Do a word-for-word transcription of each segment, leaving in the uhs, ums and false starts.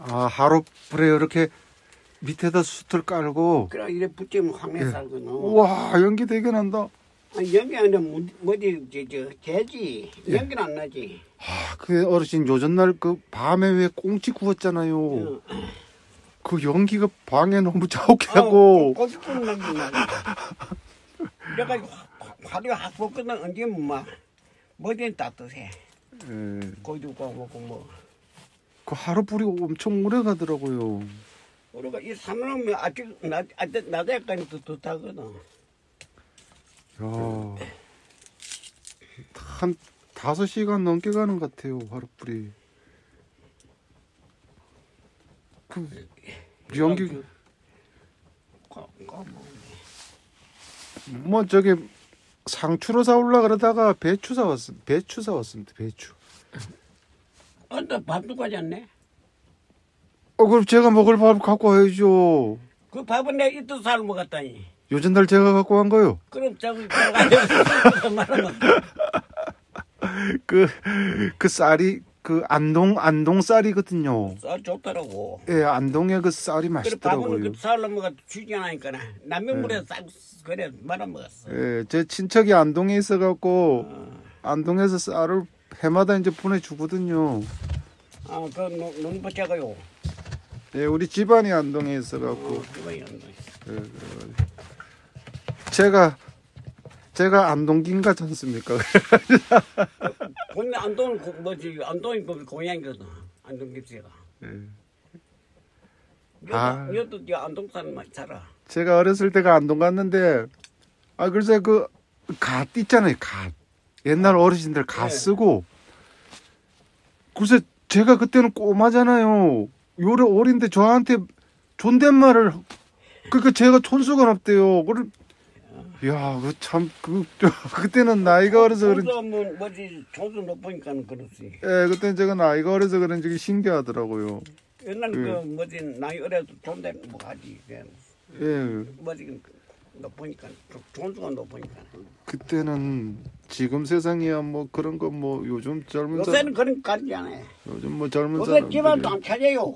아, 하룻불에 이렇게 밑에다 숯을 깔고. 그래 이래 붙이면 황내 살거든. 와, 연기 되게 난다. 아니, 연기 아니라 뭐지 저저 개지. 연기는 안 나지. 아, 그 어르신 요전날 그 밤에 왜 꽁치 구웠잖아요. 어. 그 연기가 방에 너무 자욱해 하고. 고집부는 연기 나. 그래가지고 화려 확 볶거든. 언제 막 뭐든 따뜻해. 예. 고기도 구워 먹고 뭐. 그 하룻불이 엄청 오래 가더라고요. 우리가 이 산업이 아직 나 아직 낮에까지 뚜뚜하거든. 야, 한 다섯 시간 넘게 가는 것 같아요, 하룻불이. 그 연기 뭐 저기 상추로 사올라 그러다가 배추 사왔습니다. 배추 사왔습니다. 배추. 어떤 밥도 가지 않네. 어, 그럼 제가 먹을 밥 갖고 와야죠. 그 밥은 내가 이틀 살 먹었다니. 요전날 제가 갖고 간 거요. 그럼 저기 가지고 말하면 그, 그 쌀이 그 안동 안동 쌀이거든요. 쌀 좋더라고. 예, 안동의 그 쌀이 그래 맛있더라고요. 밥은 그 쌀로 먹어 주지 않으니까 남명물에 쌀 그래 말아 먹었어. 예, 제 친척이 안동에 있어갖고 어. 안동에서 쌀을 해마다 이제 보내주거든요. 아, 그 농부 제가요. 예, 우리 집안이 안동에 있어갖고. 어, 그거야. 예, 그래가지고. 제가 제가 안동긴 같지 않습니까? 본인 안동 뭐지 안동이 그 고향이거든. 안동 집세가. 예. 아, 여도 저 안동 사람 살아. 제가 어렸을 때가 안동 갔는데, 아 글쎄 그 갓 있잖아요, 갓. 옛날 어르신들 갓 네. 쓰고. 글쎄 제가 그때는 꼬마잖아요. 요래 어린데 저한테 존댓말을 그러니까 제가 촌수가 없대요. 그걸 야, 그 참 그 그때는 나이가 어려서 그런지. 뭐 뭐지 조수 높으니까 그렇지. 예, 그때는 제가 나이가 어려서 그런지 신기하더라고요. 옛날 예. 그 뭐지 나이 어려도 존댓 뭐 하지. 예. 뭐지 높으니까 존수가 높으니까. 그때는 지금 세상이야 뭐 그런 거 뭐 요즘 젊은 요새는 그런 거 가지 않아요. 요즘 뭐 젊은 요새 사람들이 집안도 안 찾아요.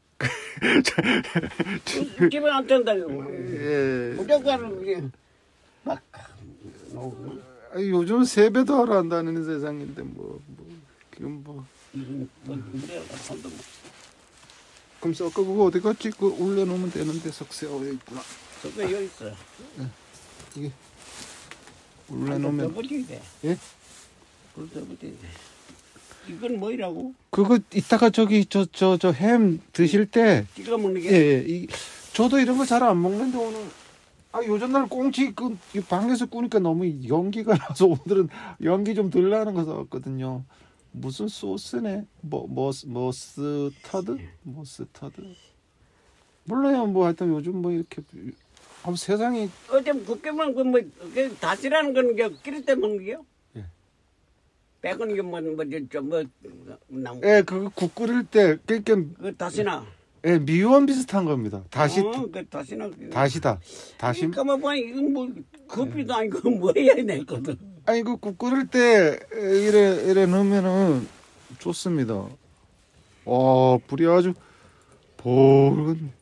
집안 안 된다요. 예. 무조건 이게 막 나오고. 아니, 요즘 세배도 하러 한다는 세상인데 뭐, 뭐 지금 뭐 이건 뭐 그래요. 손도 뭐. 그럼 썩어 그거 어디 갔지? 그 올려놓으면 되는데 석쇠가 여기 있구나. 저거 여기 있어. 이게 올려놓으면 더붙이야 돼. 예? 불 더붙여야 돼. 이건 뭐이라고? 그거 이따가 저기 저 저 저 햄 드실 때 찍어 먹는 게? 예, 예. 이, 저도 이런 거 잘 안 먹는데 오늘 아 요전날 꽁치 그 방에서 꾸니까 너무 연기가 나서 오늘은 연기 좀 덜 나는 거 사왔거든요. 무슨 소스네? 뭐 머스 머스터드? 머스터드? 몰라요. 뭐 하여튼 요즘 뭐 이렇게 아, 세상이 어제 국게만 그뭐 다시라는 거는 게 끼릴 때 먹는 게요? 예. 빼고는 게뭐뭐저뭐 나무. 예, 그거 국 끓일 때 그러니까 그 다시나. 예, 미원 비슷한 겁니다. 다시 어, 그 다시나. 다시다. 다시 그러니까 뭐 이건 뭐 커피도 아니고 뭐 해야 되거든. 아니 그 국 끓일 때 이래 이래 넣으면은 좋습니다. 와 불이 아주 붉은.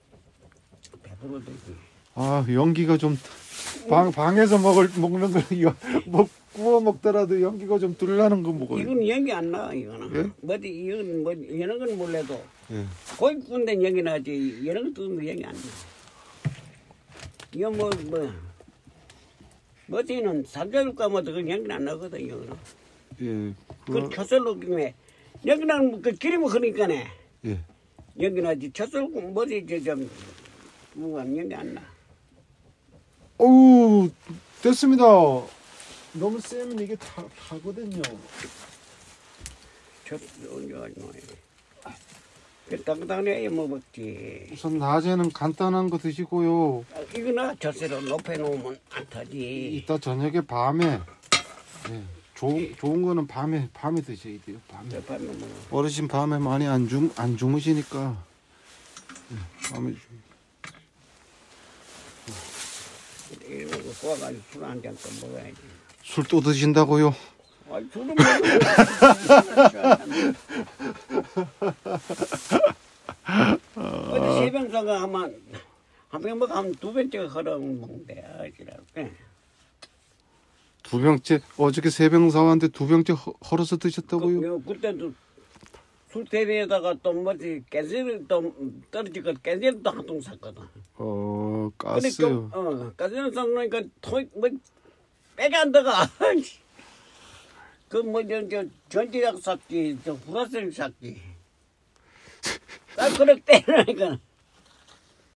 아 연기가 좀 방 방에서 먹을 먹는 거뭐 구워 먹더라도 연기가 좀 덜 나는 거 먹어요. 이건 연기 안 나, 이거는. 예? 뭐지, 이건 뭐, 이런 건 몰라도. 예. 고기 구운데 연기 나지, 이런 거 뜨면 연기 안 나. 이거 뭐, 뭐, 뭐지는 삼겹살 까먹어도 그 연기는 안 나거든, 이거는. 예. 그 겨슬로 김에, 연기는 그 기름을 흐르니까네. 예. 연기 나지, 겨슬 뭐지, 저, 좀, 뭐가 연기 안 나. 어우 됐습니다. 너무 세면 이게 다 타거든요. 저, 언제 가지고 그 따끈따끈해 뭐 먹지. 우선 낮에는 간단한 거 드시고요. 아, 이거나 젖새로 높여놓으면 안 타지. 이따 저녁에 밤에 예, 좋은 좋은 거는 밤에 밤에 드셔야 돼요. 밤에. 저 밤에 뭐. 어르신 밤에 많이 안, 주, 안 주무시니까 예, 밤에 주... 이런 거 구워가지고 술 한 잔 또 먹어야지. 술 또 드신다고요? 아, 술은 먹어. 어제 세 병 사가 하면 한 병 먹고 하면 두 병째 걸어 먹는데 어지라고. 두 병째 어저께 세 병 사왔는데 두 병째 허- 헐어서 드셨다고요? 그, 그때도 술 대비에다가 또 뭐지 깨지를 또 떨어지고 깨지를 또 한 통 샀거든. 어 근데 가스요. 그, 어 깨지를 샀으니까 토뭐 빼가 안 들어가. 그뭐저 전지약 샀지, 저 후라스를 샀지. 딱 그렇게 때리니까